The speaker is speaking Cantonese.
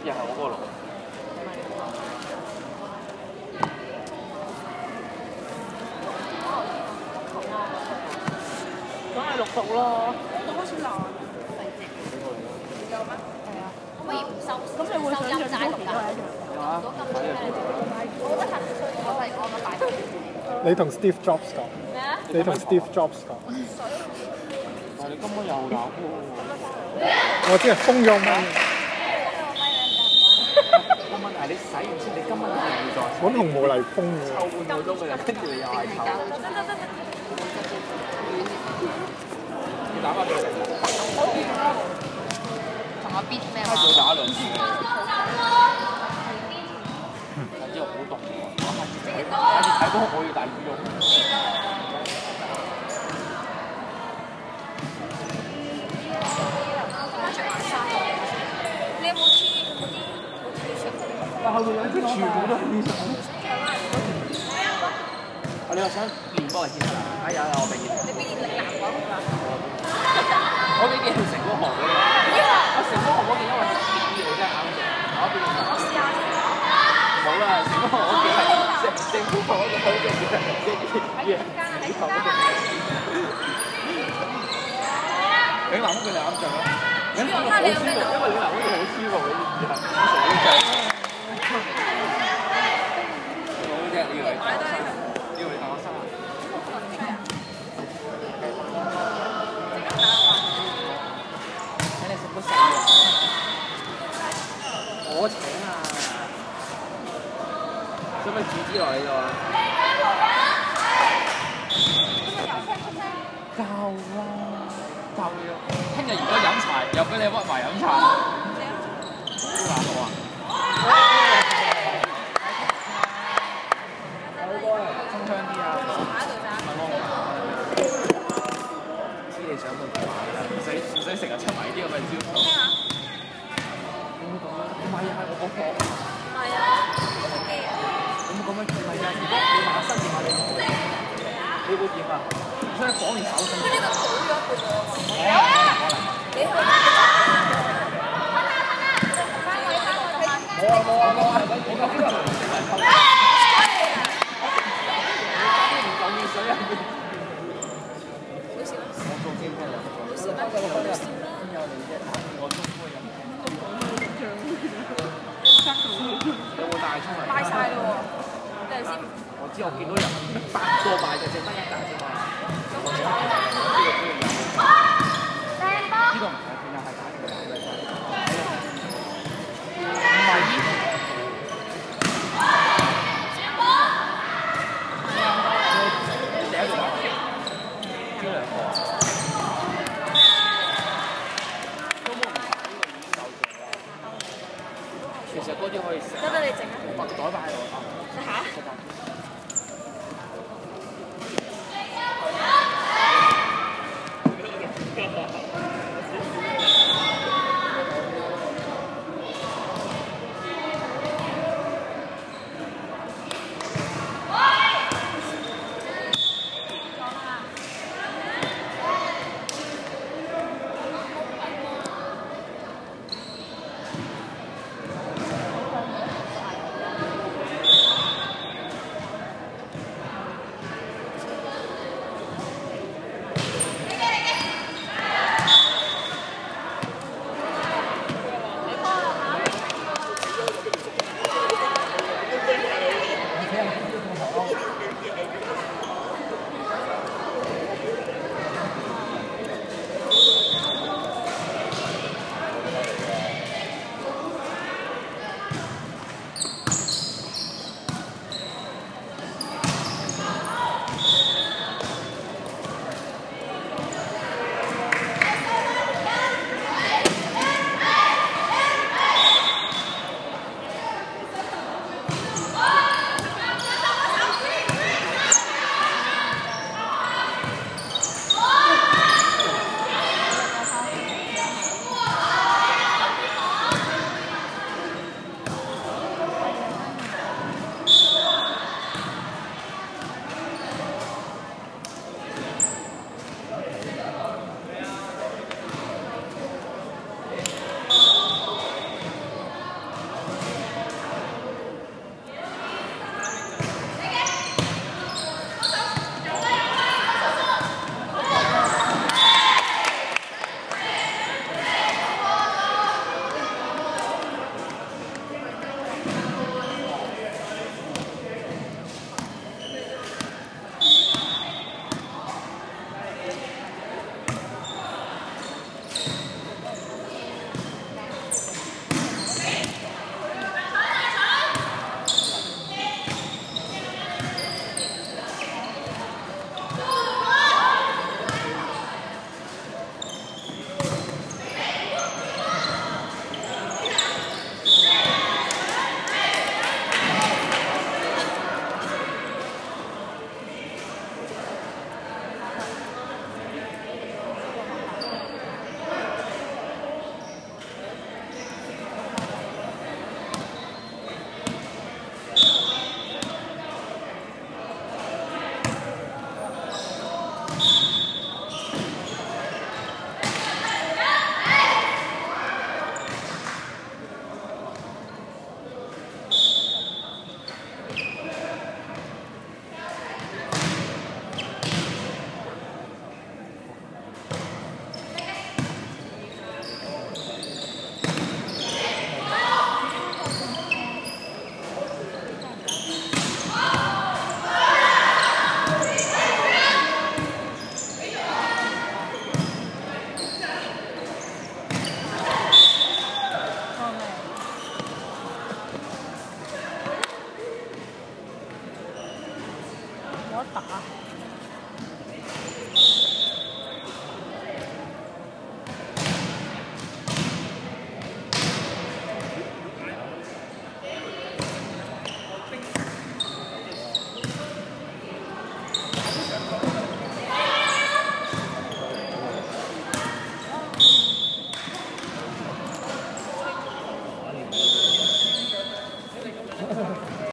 又係我嗰個爐。 咁係六毒咯。 都開始爛。有咩？係啊。可唔可以唔收？咁你會想像齋毒㗎？ 有啊，睇就知道啦。 我覺得下次需要我係我咪擺多。 你同 Steve Jobs 講。 咩啊？ 你同 Steve Jobs 講。 但係你根本又鬧喎。 我知係風用咪。 個問題你洗完先，你今晚係要再碗紅毛泥風嘅。 抽半個鐘嘅，跟住你又係抽。你打翻俾佢食。 同我必咩話？ 開咗打兩次嘅。係之後好凍喎，我下次睇到我要大羽絨。 你有冇黐嗰啲好黐牆？ 但後面兩支全部都係呢種。你話想練波係先得啦？哎呀，我俾件。 你俾件藍嗰個啦。 我俾件成功學嗰個。我成功學嗰件因為係貼啲嚟啫，啱嘅。我俾件。 我試下先。 冇啦，成功學嗰件係政府學嗰個好嘅，嘅嶺南嗰件就啱着啦。因為嶺南嗰件好舒服嘅，呢啲係好啫，呢個你大學生啊？睇你食唔食啊？我請啊！使唔使煮之來呢度啊？夠啦，夠啦！聽日如果飲茶，又俾你屈埋飲茶，好難好啊！清香啲啊！問我知你想去邊買啦，唔使成日出埋啲咁嘅招數。唔係啊，係我嗰個。唔係啊，有冇咁樣？唔係啊，如果你買新電話你會點啊？所以綁完手先。佢呢個倒咗一半喎。你去。冇啊冇啊冇啊！我咁呢個唔夠熱水啊！ 好少啦。 我做先聽啦。 好少咩？好少啦。 邊有你啫？我中杯飲。有冇帶出嚟？ 賣曬咯喎！等陣先。 我知我見到人8個賣就剩翻1架啫嘛。呢個唔係，變咗係打呢個打嘅。唔係呢個。第一個招兩個。都冇唔買呢個已經夠咗啦。其實嗰啲可以食。 得你整啊！ 我袋擺喺度。 嚇？